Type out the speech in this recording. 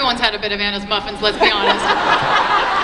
Everyone's had a bit of Anna's muffins, let's be honest.